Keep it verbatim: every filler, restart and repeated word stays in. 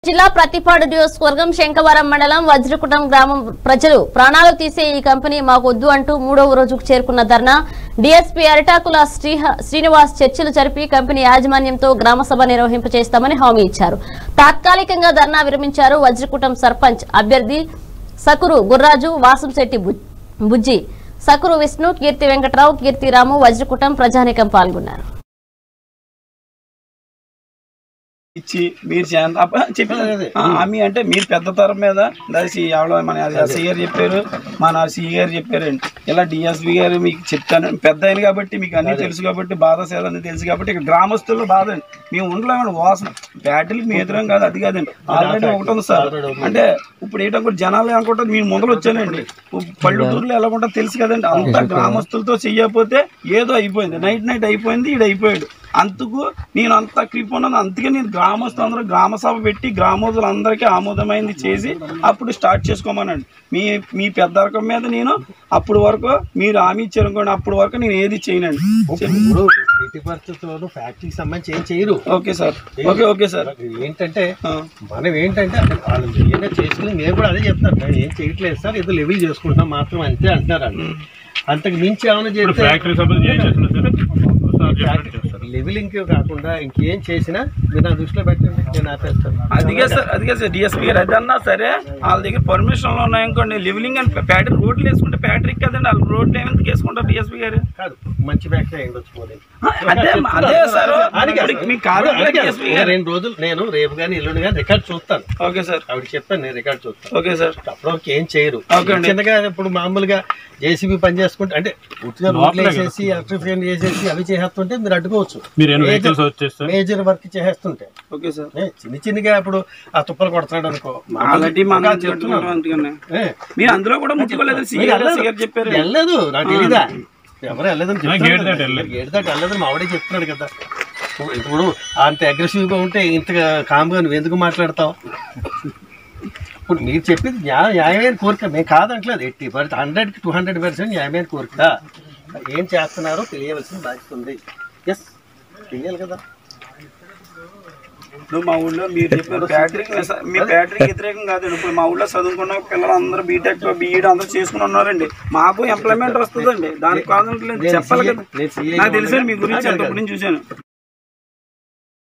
జిల్లా ప్రతిపాడు నియోజకవర్గం శంకవరం మండలం వజ్రకుటం గ్రామం ప్రజలు ప్రాణాలు తీసే ఈ కంపెనీ మాకొద్దు అంటూ మూడవ రోజుకు చేరుకున్న ధర్నా డీఎస్పీ అరిటాకుల శ్రీనివాస్ చర్చలు జరిపి కంపెనీ యాజమాన్యంతో గ్రామ సభ నిర్వహింప చేస్తామని హామీ ఇచ్చారు. తాత్కాలికంగా ధర్నా విరమించారు వజ్రకుటం సర్పంచ్ అభ్యర్థి సకురు గుర్రాజు, వాసంశెట్టి బుజ్జి, సకురు విష్ణు, కీర్తి వెంకటరావు, కీర్తిరాము, వజ్రకుటం ప్రజానికం పాల్గొన్నారు. ఇచ్చి మీరు చెప్పారు హామీ అంటే మీరు పెద్ద తరం మీద ఎవరో మన ఎస్ఐ గారు చెప్పారు, మన సిఈ గారు చెప్పారండి. ఇలా డిఎస్పీ గారు మీకు చెప్తాను, పెద్ద అయిన కాబట్టి మీకు అన్ని తెలుసు కాబట్టి బాధ సేద అన్ని తెలుసు కాబట్టి ఇక్కడ గ్రామస్తుల్లో బాధ అండి. మేము ఉండలేమండి, వాసన బ్యాటరీకి మీ ఎదురం కాదు, అది కాదండి. ఆల్రెడీ ఒకటి ఉంది సార్, అంటే ఇప్పుడు ఏంటో కూడా జనాలు అనుకుంటారు మీరు మొదలు వచ్చానండి. పల్లెటూరులో ఎలా ఉంటుందో తెలుసు కదండి. అంతా గ్రామస్తులతో చెయ్యకపోతే ఏదో అయిపోయింది, నైట్ నైట్ అయిపోయింది, ఈడ అయిపోయాడు. అందుకు నేను అంత క్రీప్ ఉన్నాను. అందుకే నేను గ్రామస్తులు అందరూ గ్రామ సభ పెట్టి గ్రామస్తులందరికీ ఆమోదమైంది చేసి అప్పుడు స్టార్ట్ చేసుకోమనండి. మీ మీ పెద్ద రకం మీద నేను అప్పుడు వరకు మీరు హామీ ఇచ్చారు అనుకోండి, అప్పుడు వరకు నేను ఏది చేయనండి. ఎట్టి పరిస్థితుల్లోనూ ఫ్యాక్టరీకి సంబంధించి ఏం చేయరు. Okay sir, okay okay sir. ఏంటంటే మనం ఏంటంటే వాళ్ళు ఏదైనా చేసుకుని నేను కూడా అదే చెప్తాను, నేను ఏం చేయట్లేదు సార్, ఏదో లెవెల్ చేసుకుంటాం మాత్రం అంతే అంటున్నారు. అంతకు మించి ఏమైనా చేస్తే లెవెలింగ్ కాకుండా ఇంకేం చేసినా మీరు నా దృష్టిలో పెట్టండి, నేను ఆపేస్తాను. అదిగే సార్, అదిగే సార్ డిఎస్పీ గారు అదన్నా సరే వాళ్ళ దగ్గర పర్మిషన్లు ఉన్నాయనుకోండి. లెవెలింగ్ అండ్ ఫ్యాక్టరీ రోడ్లు వేసుకుంటే ఫ్యాక్టరీకి కదండి, వాళ్ళు రోడ్లు ఏమెందుకు వేసుకుంటారు డిఎస్పీ గారు? కాదు, మంచి ఫ్యాక్టరీ అయ్యొచ్చు. అదే అదే సార్ మీకు కాదు, రెండు రోజులు నేను రేపు కానీ ఎల్లుండి కానీ రికార్డ్ చూస్తాను. ఓకే సార్, ఆవిడ చెప్పాను నేను రికార్డ్ చూస్తాను. Okay sir. అప్పటివరకు ఏం చేయరు. చిన్నగా ఇప్పుడు మామూలుగా జేసీబీ పని చేసుకుంటే అంటే పూర్తిగా రోడ్లు వేసేసి ఎలక్ట్రిఫికేషన్ చేసేసి అవి చేస్తుంటే మీరు అడ్డుకోవచ్చు. మేజర్ వర్క్ చేస్తుంటే ఓకే సార్. చిన్న చిన్నగా ఇప్పుడు ఆ తుప్పలు కొడుతున్నాడు అనుకో, మీరు అందులో కూడా ముట్టుకోలేదు చెప్పారు. వెళ్ళలేదు, నాకు తెలీదా ఎవరు వెళ్ళలేదని చెప్తాను. గేట్ దాటి వెళ్ళలేదని మా ఆవిడే చెప్తున్నాడు కదా. ఇప్పుడు అంత అగ్రెసివ్గా ఉంటే ఇంతగా కామ్గా నువ్వు ఎందుకు మాట్లాడతావు? ఇప్పుడు మీరు చెప్పింది న్యాయమైన కోరిక, మేము కాదంటలేదు. ఎయిటీ పర్సెంట్ హండ్రెడ్కి టూ హండ్రెడ్ పర్సెంట్ న్యాయమైన కోరిక. ఏం చేస్తున్నారో తెలియవలసిన బాధ్యత ఉంది. ఎస్, తెలియాలి కదా. ఇప్పుడు మా ఊళ్ళో మీరు చెప్పిన బ్యాటరీకి మీ బ్యాటరీకి వ్యతిరేకం కాదండి. ఇప్పుడు మా ఊళ్ళో చదువుకున్న పిల్లలందరూ బీటెక్ బీఈడీ అందరూ చేసుకుని ఉన్నారండి. మాకు ఎంప్లాయ్మెంట్ వస్తుందండి, దానికి కాదండి చెప్పాలి కదా. నాకు తెలుసండి మీ గురించి, అంతప్పుడు నేను చూశాను.